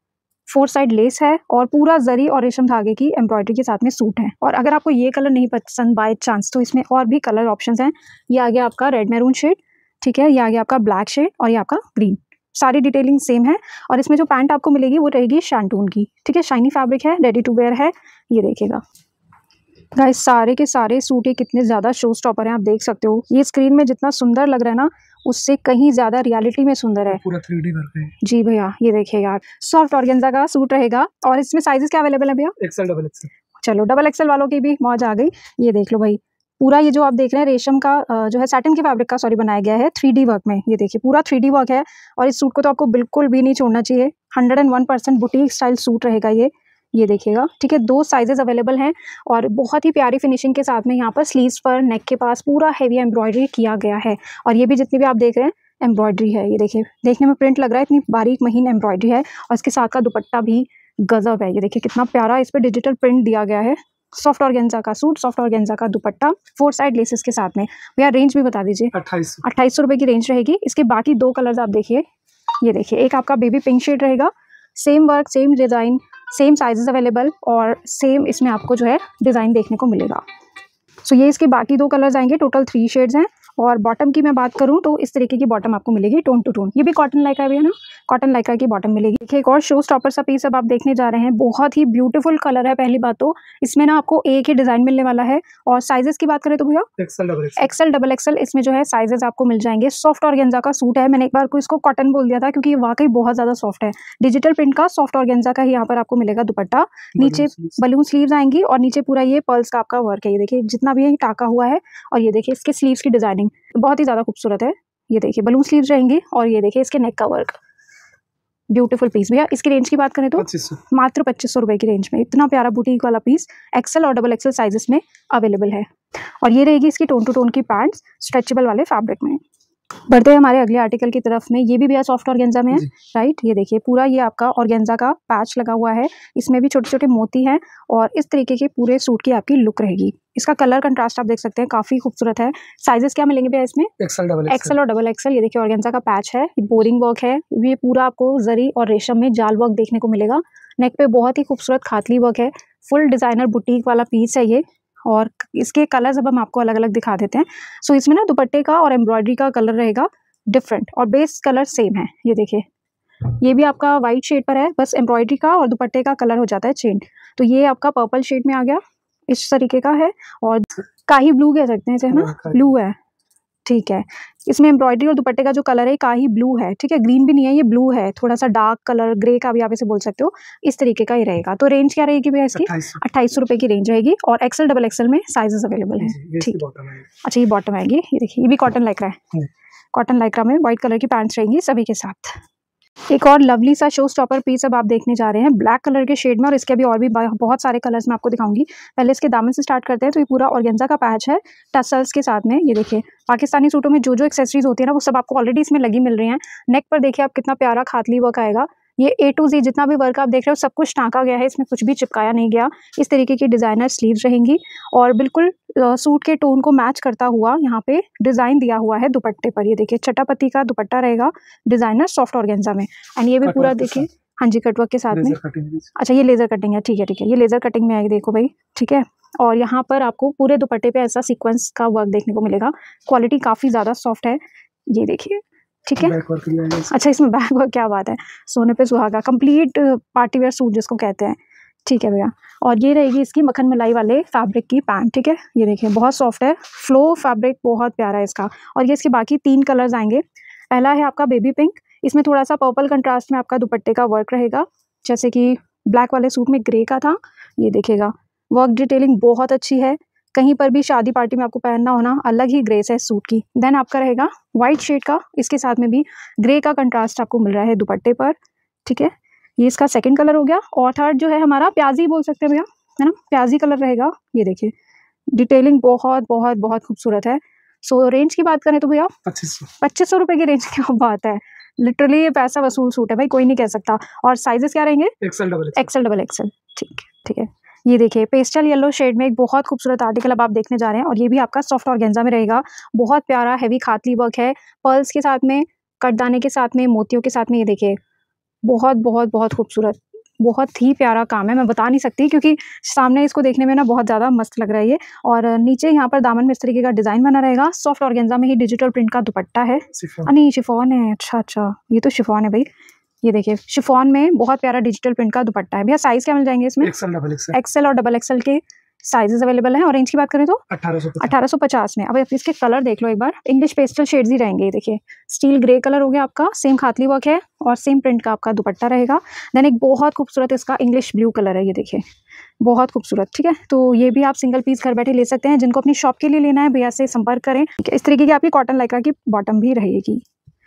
फोर साइड लेस है और पूरा जरी और रेशम धागे की एम्ब्रॉयडरी के साथ में सूट है। और अगर आपको ये कलर नहीं पसंद बाय चांस तो इसमें और भी कलर ऑप्शंस हैं। ये आ गया आपका रेड मैरून शेड, ठीक है, ये आ गया आपका ब्लैक शेड और ये आपका ग्रीन। सारी डिटेलिंग सेम है। और इसमें जो पैंट आपको मिलेगी वो रहेगी शैंटून की, ठीक है, शाइनी फैब्रिक है, रेडी टू वेयर है। ये देखिएगा गाइस, सारे के सारे सूट ही कितने ज़्यादा शो स्टॉपर हैं, आप देख सकते हो। ये स्क्रीन में जितना सुंदर लग रहा है ना, उससे कहीं ज़्यादा रियलिटी में सुंदर है। पूरा थ्री डी वर्क है जी भैया। ये देखिए यार, सॉफ्ट ऑर्गेन्जा का सूट रहेगा। और इसमें साइजेस क्या अवेलेबल है भैया? XL double XL. चलो डबल एक्सेल वालों की भी मौज आ गई। ये देख लो भाई, पूरा ये जो आप देख रहे हैं रेशम का जो है सैटिन के फैब्रिक का सॉरी बनाया गया है थ्री डी वर्क में। ये देखिए, पूरा थ्री डी वर्क है। और इस सूट को तो आपको बिल्कुल भी नहीं छोड़ना चाहिए। Hundred and one percent boutique style suit रहेगा ये। ये देखिएगा, ठीक है, दो साइजेस अवेलेबल हैं। और बहुत ही प्यारी फिनिशिंग के साथ में यहाँ पर स्लीव्स पर नेक के पास पूरा हैवी एम्ब्रॉयडरी किया गया है। और ये भी जितनी भी आप देख रहे हैं एम्ब्रॉयडरी है। ये देखिए, देखने में प्रिंट लग रहा है, इतनी बारीक महीन एम्ब्रॉयडरी है। और इसके साथ का दुपट्टा भी गजब है। ये देखिए कितना प्यारा इस पर डिजिटल प्रिंट दिया गया है। सॉफ्ट ऑर्गेन्जा का सूट, सॉफ्ट ऑर्गेन्जा का दुपट्टा, फोर साइड लेसेस के साथ में। भैया रेंज भी बता दीजिए। अट्ठाईस अट्ठाईस सौ रुपये की रेंज रहेगी। इसके बाकी दो कलर्स आप देखिए। ये देखिए, एक आपका बेबी पिंक शेड रहेगा, same work same design same sizes available और सेम इसमें आपको जो है डिज़ाइन देखने को मिलेगा। सो ये इसके बाकी दो कलर्स आएंगे, टोटल थ्री शेड्स हैं। और बॉटम की मैं बात करूं तो इस तरीके की बॉटम आपको मिलेगी टोन टू टोन। ये भी कॉटन लाइक्रा भी है ना, कॉटन लाइक्रा की बॉटम मिलेगी। देखिए एक और शो स्टॉपर सा पीस अब आप देखने जा रहे हैं। बहुत ही ब्यूटीफुल कलर है। पहली बात तो इसमें ना आपको एक ही डिजाइन मिलने वाला है। और साइजेस की बात करें तो भैया XL double XL XL double XL इसमें जो है साइजेस आपको मिल जाएंगे। सॉफ्ट ऑर्गेन्जा का सूट है। मैंने एक बार को इसको कॉटन बोल दिया था क्योंकि ये वाकई बहुत ज्यादा सॉफ्ट है। डिजिटल प्रिंट का सॉफ्ट ऑर्गेन्जा का ही यहाँ पर आपको मिलेगा दुपट्टा। नीचे बलून स्लीव्स आएंगी और नीचे पूरा ये पर्ल्स का आपका वर्क है। ये देखिए जितना भी ये टाका हुआ है। और ये देखिए इसके स्लीव्स की डिजाइनिंग बहुत ही ज्यादा खूबसूरत है। ये देखिए बलून स्लीव्स रहेंगी और ये देखिए इसके नेक का वर्क, ब्यूटीफुल पीस। भैया इसकी रेंज की बात करें तो मात्र पच्चीस सौ रुपए की रेंज में इतना प्यारा बुटीक वाला पीस एक्सेल और डबल एक्सेल साइजेस में अवेलेबल है। और ये रहेगी इसकी टोन टू टोन की पैंट्स स्ट्रेचेबल वाले फैब्रिक में। बढ़ते हैं हमारे अगले आर्टिकल की तरफ में। ये भी भैया सॉफ्ट ऑर्गेन्जा में है, राइट। ये देखिए पूरा ये आपका ऑर्गेन्जा का पैच लगा हुआ है। इसमें भी छोटे छोटे मोती हैं और इस तरीके के पूरे सूट की आपकी लुक रहेगी। इसका कलर कंट्रास्ट आप देख सकते हैं, काफी खूबसूरत है। साइजेस क्या मिलेंगे भैया इसमें? एक्सेल डबल एक्सेल और डबल एक्सेल। ये देखिए ऑर्गेन्जा का पैच है, बोरिंग वर्क है। ये पूरा आपको जरी और रेशम में जाल वर्क देखने को मिलेगा। नेक पे बहुत ही खूबसूरत खातली वर्क है। फुल डिजाइनर बुटीक वाला पीस है ये। और इसके कलर्स अब हम आपको अलग अलग दिखा देते हैं। सो इसमें ना दुपट्टे का और एम्ब्रॉयडरी का कलर रहेगा डिफरेंट और बेस कलर सेम है। ये देखिए ये भी आपका वाइट शेड पर है, बस एम्ब्रॉयडरी का और दुपट्टे का कलर हो जाता है चेंज। तो ये आपका पर्पल शेड में आ गया, इस तरीके का है। और काही ब्लू कह सकते हैं इसे, है ना, ब्लू है, ठीक है। इसमें एम्ब्रॉयडरी और दुपट्टे का जो कलर है काही ब्लू है, ठीक है। ग्रीन भी नहीं है, ये ब्लू है, थोड़ा सा डार्क कलर ग्रे का भी आप इसे बोल सकते हो। इस तरीके का ही रहेगा। तो रेंज क्या रहेगी भैया इसकी? अट्ठाईस सौ रुपए की रेंज रहेगी। और एक्सेल डबल एक्सेल में साइजेस अवेलेबल है, ठीक। अच्छा ये बॉटम आएगी। ये देखिए ये भी कॉटन लाइक्रा है। कॉटन लाइक्रा में व्हाइट कलर की पैंट्स रहेंगी सभी के साथ। एक और लवली सा शो स्टॉपर पीस अब आप देखने जा रहे हैं ब्लैक कलर के शेड में। और इसके भी और भी बहुत सारे कलर्स मैं आपको दिखाऊंगी। पहले इसके दामन से स्टार्ट करते हैं। तो ये पूरा ऑर्गेन्जा का पैच है टसल्स के साथ में। ये देखिए पाकिस्तानी सूटों में जो जो एक्सेसरीज होती है ना वो सब आपको ऑलरेडी इसमें लगी मिल रही हैं। नेक पर देखिए आप कितना प्यारा खातली वर्क आएगा। ये ए टू जी जितना भी वर्क आप देख रहे हो सब कुछ टाँका गया है, इसमें कुछ भी चिपकाया नहीं गया। इस तरीके की डिजाइनर स्लीव्स रहेंगी और बिल्कुल सूट के टोन को मैच करता हुआ यहाँ पे डिजाइन दिया हुआ है दुपट्टे पर। ये देखिए चटापति का दुपट्टा रहेगा डिजाइनर सॉफ्ट ऑर्गेन्जा में। एंड ये भी पूरा देखिए, हाँ जी, कटवर्क के साथ में। अच्छा ये लेजर कटिंग है, ठीक है ठीक है, ये लेजर कटिंग में आएगी, देखो भाई, ठीक है। और यहाँ पर आपको पूरे दुपट्टे पे ऐसा सीक्वेंस का वर्क देखने को मिलेगा। क्वालिटी काफी ज्यादा सॉफ्ट है, ये देखिए, ठीक है। अच्छा इसमें बैक वर्क, क्या बात है, सोने पे सुहागा, कंप्लीट पार्टी वेयर सूट जिसको कहते हैं, ठीक है भैया। और ये रहेगी इसकी मक्खन मलाई वाले फैब्रिक की पैंट, ठीक है। ये देखिए बहुत सॉफ्ट है, फ्लो फैब्रिक बहुत प्यारा है इसका। और ये इसके बाकी तीन कलर्स आएंगे। पहला है आपका बेबी पिंक, इसमें थोड़ा सा पर्पल कंट्रास्ट में आपका दुपट्टे का वर्क रहेगा, जैसे कि ब्लैक वाले सूट में ग्रे का था। ये देखिएगा वर्क डिटेलिंग बहुत अच्छी है। कहीं पर भी शादी पार्टी में आपको पहनना होना, अलग ही ग्रेस है सूट की। देन आपका रहेगा व्हाइट शेड का, इसके साथ में भी ग्रे का कंट्रास्ट आपको मिल रहा है दुपट्टे पर, ठीक है। ये इसका सेकंड कलर हो गया। और थर्ड जो है हमारा प्याजी बोल सकते हैं भैया, है ना, प्याजी कलर रहेगा। ये देखिए डिटेलिंग बहुत बहुत बहुत खूबसूरत है। सो रेंज की बात करें तो भैया पच्चीस सौ पच्चीस सौ रुपए की रेंज की बात है। लिटरली ये पैसा वसूल सूट है भाई, कोई नहीं कह सकता। और साइजेस क्या रहेंगे? XL double XL double XL, ठीक ठीक है। ये देखिए पेस्टल येलो शेड में एक बहुत खूबसूरत आर्टिकल अब आप देखने जा रहे हैं। और ये भी आपका सॉफ्ट ऑर्गेन्जा में रहेगा। बहुत प्यारा हैवी खातली वर्क है, पर्ल्स के साथ में, कटदाने के साथ में, मोतियों के साथ में। ये देखिए बहुत बहुत बहुत खूबसूरत, बहुत ही प्यारा काम है, मैं बता नहीं सकती क्योंकि सामने इसको देखने में ना बहुत ज़्यादा मस्त लग रहा है ये। और नीचे यहाँ पर दामन में इस तरीके का डिज़ाइन बना रहेगा। सॉफ्ट ऑर्गेन्जा में ही डिजिटल प्रिंट का दुपट्टा है, नहीं शिफॉन है, अच्छा अच्छा ये तो शिफॉन है भाई। ये देखिए शिफॉन में बहुत प्यारा डिजिटल प्रिंट का दुपट्टा है। भैया साइज क्या मिल जाएंगे इसमें? एक्सेल डबल एक्सेल एक्सेल और डबल एक्सेल के साइजेस अवेलेबल हैं। और रेंज की बात करें तो अठारह सौ पचास में। अब इसके कलर देख लो एक बार, इंग्लिश पेस्टल शेड्स ही रहेंगे। ये देखिए स्टील ग्रे कलर हो गया आपका, सेम खातली वर्क है और सेम प्रिंट का आपका दुपट्टा रहेगा। देन एक बहुत खूबसूरत इसका इंग्लिश ब्लू कलर है, ये देखिए बहुत खूबसूरत, ठीक है। तो ये भी आप सिंगल पीस घर बैठे ले सकते हैं। जिनको अपनी शॉप के लिए लेना है भैया से संपर्क करें। इस तरीके की आपकी कॉटन लाइक्रा की बॉटम भी रहेगी।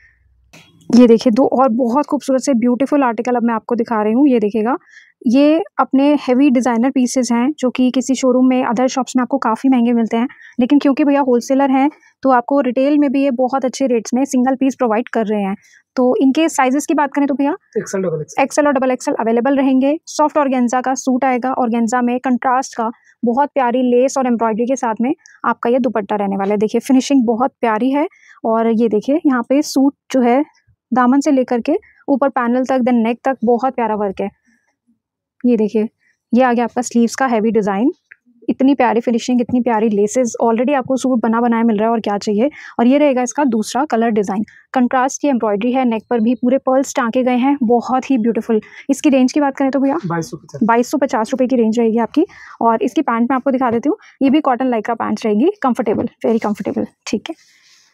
ये देखिए दो और बहुत खूबसूरत से ब्यूटीफुल आर्टिकल अब मैं आपको दिखा रही हूँ। ये देखिएगा ये अपने हेवी डिज़ाइनर पीसेस हैं जो कि किसी शोरूम में, अदर शॉप्स में आपको काफ़ी महंगे मिलते हैं, लेकिन क्योंकि भैया होलसेलर हैं तो आपको रिटेल में भी ये बहुत अच्छे रेट्स में सिंगल पीस प्रोवाइड कर रहे हैं। तो इनके साइजेस की बात करें तो भैया एक्सेल डबल एक्सेल एक्सेल और डबल एक्सेल अवेलेबल रहेंगे। सॉफ्ट ऑर्गेन्जा का सूट आएगा, ऑर्गेन्जा में कंट्रास्ट का बहुत प्यारी लेस और एम्ब्रॉयडरी के साथ में आपका ये दुपट्टा रहने वाला है। देखिए फिनिशिंग बहुत प्यारी है। और ये देखिए यहाँ पे सूट जो है दामन से लेकर के ऊपर पैनल तक, देन नेक तक बहुत प्यारा वर्क है। ये देखिए ये आ गया आपका स्लीव्स का हैवी डिज़ाइन, इतनी प्यारी फिनिशिंग, इतनी प्यारी लेसेस, ऑलरेडी आपको सूट बना बनाया मिल रहा है और क्या चाहिए। और ये रहेगा इसका दूसरा कलर डिज़ाइन। कंट्रास्ट की एम्ब्रॉयडरी है, नेक पर भी पूरे पर्ल्स टाँके गए हैं, बहुत ही ब्यूटीफुल। इसकी रेंज की बात करें तो भैया बाईस सौ पचास बाईस सौ पचास रुपये की रेंज रहेगी आपकी। और इसकी पैंट मैं आपको दिखा देती हूँ, ये भी कॉटन लाइक्रा पैंट्स रहेगी, कंफर्टेबल, वेरी कंफर्टेबल। ठीक है,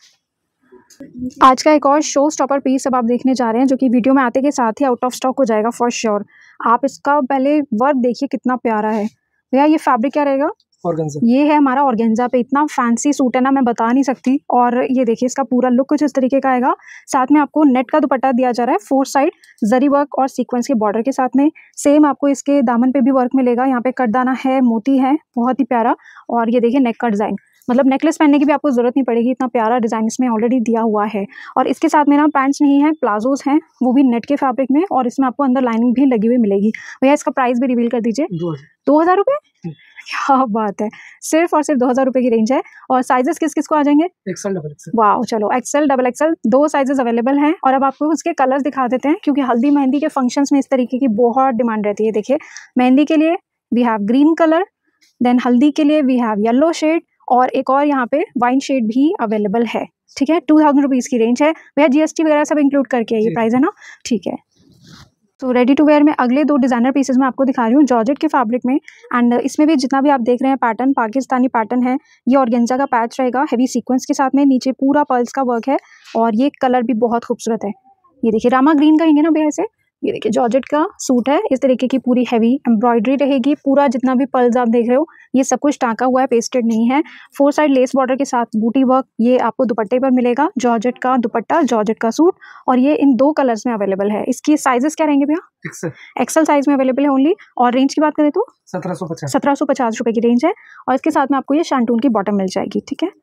आज का एक और शो स्टॉपर पीस अब आप देखने जा रहे हैं, जो कि वीडियो में आते के साथ ही आउट ऑफ स्टॉक हो जाएगा फॉर श्योर। आप इसका पहले वर्क देखिए कितना प्यारा है भैया। ये फैब्रिक क्या रहेगा? ऑर्गेन्जा। ये है हमारा ऑर्गेन्जा पे, इतना फैंसी सूट है ना, मैं बता नहीं सकती। और ये देखिए इसका पूरा लुक कुछ इस तरीके का आएगा। साथ में आपको नेट का दुपट्टा दिया जा रहा है, फोर साइड जरी वर्क और सीक्वेंस के बॉर्डर के साथ में। सेम आपको इसके दामन पे भी वर्क मिलेगा, यहाँ पे कटदाना है, मोती है, बहुत ही प्यारा। और ये देखिए नेक का डिज़ाइन, मतलब नेकलेस पहनने की भी आपको ज़रूरत नहीं पड़ेगी, इतना प्यारा डिज़ाइन इसमें ऑलरेडी दिया हुआ है। और इसके साथ में ना पैंट्स नहीं है, प्लाजोज हैं, वो भी नेट के फैब्रिक में, और इसमें आपको अंदर लाइनिंग भी लगी हुई मिलेगी। भैया इसका प्राइस भी रिवील कर दीजिए। दो हज़ार रुपये, क्या बात है, सिर्फ और सिर्फ दो हज़ार रुपये की रेंज है। और साइजेस किस किस को आ जाएंगे? XL double XL. वाह, चलो एक्सेल डबल एक्सेल दो साइजेस अवेलेबल हैं। और अब आपको उसके कलर्स दिखा देते हैं, क्योंकि हल्दी मेहंदी के फंक्शंस में इस तरीके की बहुत डिमांड रहती है। देखिए मेहंदी के लिए we have green colour, then haldi के लिए वी हैव येलो शेड, और एक और यहाँ पे वाइन शेड भी अवेलेबल है। ठीक है, टू थाउजेंड रुपीज़ की रेंज है भैया, जीएसटी वगैरह सब इंक्लूड करके ये प्राइस है ना। ठीक है, तो रेडी टू वेयर में अगले दो डिज़ाइनर पीसेस मैं आपको दिखा रही हूँ जॉर्जेट के फैब्रिक में। एंड इसमें भी जितना भी आप देख रहे हैं पैटर्न पाकिस्तानी पैटर्न है। ये ऑर्गेन्जा का पैच रहेगा हेवी सीक्वेंस के साथ में, नीचे पूरा पर्ल्स का वर्क है, और ये कलर भी बहुत खूबसूरत है। ये देखिए रामा ग्रीन कहेंगे ना भैया इसे। ये देखिए जॉर्जेट का सूट है, इस तरीके की पूरी हैवी एम्ब्रॉयडरी रहेगी। पूरा जितना भी पर्ल्स आप देख रहे हो ये सब कुछ टाँका हुआ है, पेस्टेड नहीं है। फोर साइड लेस बॉर्डर के साथ बूटी वर्क ये आपको दुपट्टे पर मिलेगा। जॉर्जेट का दुपट्टा, जॉर्जेट का सूट, और ये इन दो कलर्स में अवेलेबल है। इसकी साइजेस क्या रहेंगे भैया? एक्सेल एक्सेल साइज में अवेलेबल है ओनली। और रेंज की बात करें तो सत्रह सौ पचास सत्रह सौ पचास रुपये की रेंज है। और इसके साथ में आपको ये शैंटून की बॉटम मिल जाएगी। ठीक है,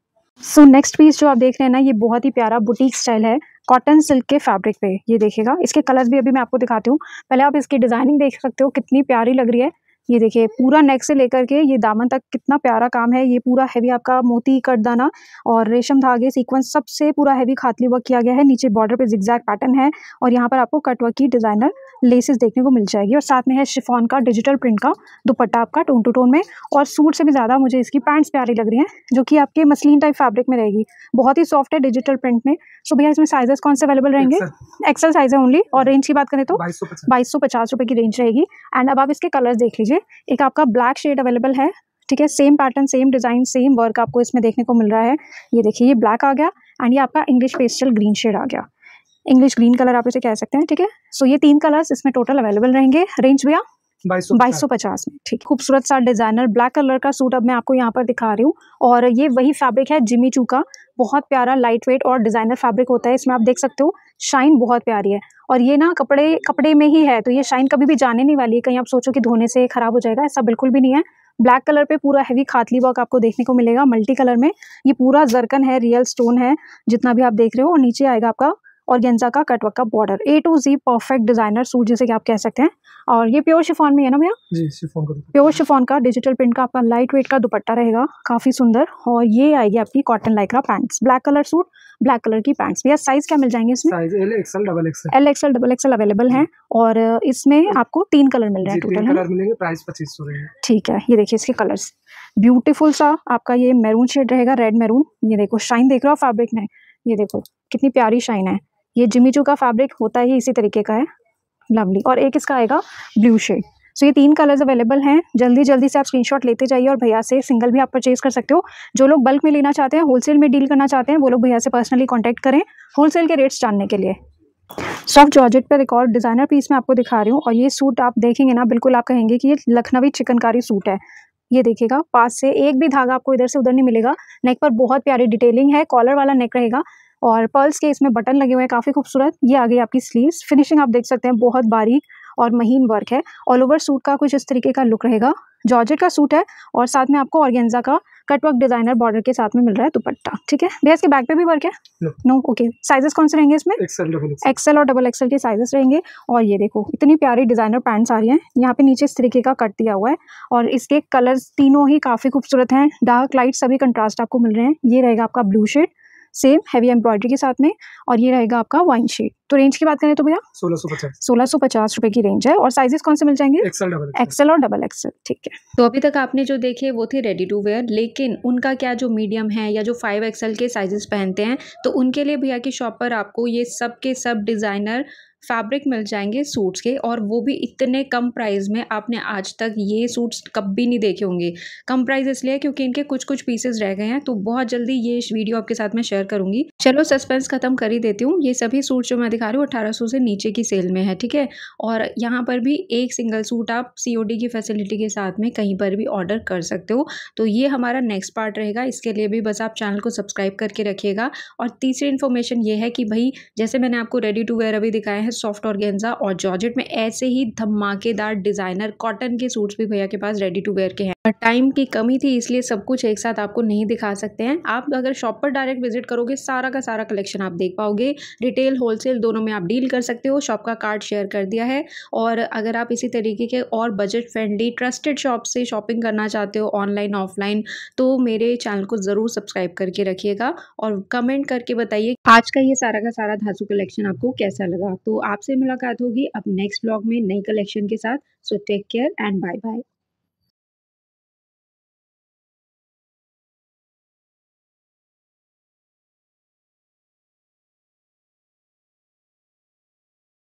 सो नेक्स्ट पीस जो आप देख रहे हैं ना, ये बहुत ही प्यारा बुटीक स्टाइल है, कॉटन सिल्क के फैब्रिक पे। ये देखिएगा, इसके कलर्स भी अभी मैं आपको दिखाती हूँ। पहले आप इसकी डिजाइनिंग देख सकते हो कितनी प्यारी लग रही है। ये देखिए पूरा नेक से लेकर के ये दामन तक कितना प्यारा काम है। ये पूरा हैवी आपका मोती कटदाना और रेशम धागे सीक्वेंस सबसे पूरा हैवी खातली वर्क किया गया है। नीचे बॉर्डर पे जिगजैग पैटर्न है, और यहाँ पर आपको कटवर्क की डिजाइनर लेसेस देखने को मिल जाएगी। और साथ में है शिफॉन का डिजिटल प्रिंट का दुपट्टा आपका टोन टू टोन में। और सूट से भी ज़्यादा मुझे इसकी पैंट्स प्यारी लग रही हैं, जो कि आपके मसलिन टाइप फैब्रिक में रहेगी, बहुत ही सॉफ्ट है डिजिटल प्रिंट में। सो भैया इसमें साइजेस कौन से अवेलेबल रहेंगे? एक्सेल साइज है ओनली। और रेंज की बात करें तो बाईस सौ पचास रुपये की रेंज रहेगी। एंड अब आप इसके कलर्स देख लीजिए। एक आपका ब्लैक शेड अवेलेबल है, ठीक है, same pattern, same design, same work आपको इसमें देखने को मिल रहा है। ये देखिए ये ब्लैक आ गया, एंड ये आपका इंग्लिश पेस्टल ग्रीन शेड आ गया, इंग्लिश ग्रीन कलर आप इसे कह सकते हैं। ठीक है, सो ये तीन कलर्स इसमें टोटल अवेलेबल रहेंगे। रेंज भैया बाईस सौ पचास में। ठीक, खूबसूरत सा डिजाइनर ब्लैक कलर का सूट अब मैं आपको यहाँ पर दिखा रही हूँ। और ये वही फैब्रिक है जिमी चू का, बहुत प्यारा लाइट वेट और डिजाइनर फैब्रिक होता है। इसमें आप देख सकते हो शाइन बहुत प्यारी है, और ये ना कपड़े कपड़े में ही है, तो ये शाइन कभी भी जाने नहीं वाली है। कहीं आप सोचो कि धोने से खराब हो जाएगा, ऐसा बिल्कुल भी नहीं है। ब्लैक कलर पे पूरा हैवी खातली वर्क आपको देखने को मिलेगा मल्टी कलर में। ये पूरा जरकन है, रियल स्टोन है जितना भी आप देख रहे हो। और नीचे आएगा आपका ऑर्गेन्जा का कटवर्क का border, A to Z perfect designer suit जिसे कि आप कह सकते हैं। और ये प्योर शिफॉन में है ना भैया? जी, शिफॉन का प्योर शिफॉन का डिजिटल प्रिंट का आपका लाइट वेट का दुपट्टा रहेगा, काफी सुंदर। और ये आएगी आपकी cotton lycra pants, black colour suit, black colour की पैंट्स। भैया साइज क्या मिल जाएंगे इसमें? Size L XL double XL L XL double XL available हैं। और इसमें आपको तीन कलर मिल रहे हैं टोटल, कलर मिलेंगे, प्राइस पच्चीस सौ रहेगा। ठीक है, ये देखिए इसके कलर्स, ब्यूटीफुल सा आपका ये मैरून शेड रहेगा, रेड मैरून। ये देखो शाइन देख रहे हो फैब्रिक में, ये देखो कितनी प्यारी शाइन है। ये जिमी चू का फैब्रिक होता ही इसी तरीके का है, लवली। और एक इसका आएगा ब्लू शेड। सो ये तीन कलर्स अवेलेबल हैं। जल्दी जल्दी से आप स्क्रीनशॉट लेते जाइए, और भैया से सिंगल भी आप परचेज कर सकते हो। जो लोग बल्क में लेना चाहते हैं, होलसेल में डील करना चाहते हैं, वो लोग भैया से पर्सनली कॉन्टैक्ट करें होलसेल के रेट्स जानने के लिए। सॉफ्ट जॉर्जेट पर एक और डिज़ाइनर पीस मैं आपको दिखा रही हूँ। और ये सूट आप देखेंगे ना, बिल्कुल आप कहेंगे कि ये लखनवी चिकनकारी सूट है। ये देखिएगा पास से एक भी धागा आपको इधर से उधर नहीं मिलेगा। नेक पर बहुत प्यारी डिटेलिंग है, कॉलर वाला नेक रहेगा, और पर्ल्स के इसमें बटन लगे हुए हैं काफ़ी खूबसूरत। ये आ गई आपकी स्लीव्स, फिनिशिंग आप देख सकते हैं बहुत बारीक और महीन वर्क है। ऑल ओवर सूट का कुछ इस तरीके का लुक रहेगा। जॉर्जेट का सूट है, और साथ में आपको ऑर्गेन्जा का कटवर्क डिजाइनर बॉर्डर के साथ में मिल रहा है दुपट्टा। ठीक है भैया, इसके बैक पे भी वर्क है? No, okay. साइजेस कौन से रहेंगे इसमें? एक्सेल और डबल एक्सेल के साइजेस रहेंगे। और ये देखो इतनी प्यारी डिजाइनर पैंट्स आ रही हैं, यहाँ पे नीचे इस तरीके का कट दिया हुआ है, और इसके कलर्स तीनों ही काफ़ी खूबसूरत हैं। डार्क लाइट सभी कंट्रास्ट आपको मिल रहे हैं। ये रहेगा आपका blue shade, same heavy embroidery के साथ में, और ये रहेगा आपका वाइन शेड। तो रेंज की बात करें तो भैया सोलह सौ पचास सोलह सौ पचास रुपए की रेंज है। और साइजेस कौन से मिल जाएंगे? एक्सेल डबल एक्सेल और डबल एक्सेल, ठीक है। तो अभी तक आपने जो देखे वो थे रेडी टू वेयर, लेकिन उनका क्या जो मीडियम है या जो फाइव एक्सेल के साइजेस पहनते हैं, तो उनके लिए भैया की शॉप पर आपको ये सब के सब डिज़ाइनर फैब्रिक मिल जाएंगे सूट्स के, और वो भी इतने कम प्राइस में। आपने आज तक ये सूट्स कभी नहीं देखे होंगे। कम प्राइस इसलिए क्योंकि इनके कुछ कुछ पीसेस रह गए हैं, तो बहुत जल्दी ये वीडियो आपके साथ में शेयर करूंगी। चलो सस्पेंस खत्म कर ही देती हूँ। ये सभी सूट जो मैं दिखा रही हूँ अठारह सौ से नीचे की सेल में है, ठीक है। और यहाँ पर भी एक सिंगल सूट आप सीओडी की फैसिलिटी के साथ में कहीं पर भी ऑर्डर कर सकते हो। तो ये हमारा नेक्स्ट पार्ट रहेगा, इसके लिए भी बस आप चैनल को सब्सक्राइब करके रखिएगा। और तीसरी इन्फॉर्मेशन ये है कि भाई जैसे मैंने आपको रेडी टू वेयर अभी दिखाए हैं सॉफ्ट ऑर्गेन्जा और जॉर्जेट में, ऐसे ही धमाकेदार डिजाइनर कॉटन के सूट्स भी भैया के पास रेडी टू वेयर के हैं। और टाइम की कमी थी इसलिए सब कुछ एक साथ आपको नहीं दिखा सकते हैं। आप अगर शॉप पर डायरेक्ट विजिट करोगे सारा का सारा कलेक्शन आप देख पाओगे। रिटेल होलसेल दोनों में आप डील कर सकते हो। शॉप का कार्ड शेयर कर दिया है। और अगर आप इसी तरीके के और बजट फ्रेंडली ट्रस्टेड शॉप से शॉपिंग करना चाहते हो ऑनलाइन ऑफलाइन, तो मेरे चैनल को ज़रूर सब्सक्राइब करके रखिएगा और कमेंट करके बताइए आज का ये सारा का सारा धासु कलेक्शन आपको कैसा लगा। तो आपसे मुलाकात होगी अब नेक्स्ट ब्लॉग में नई कलेक्शन के साथ। So take care and bye bye.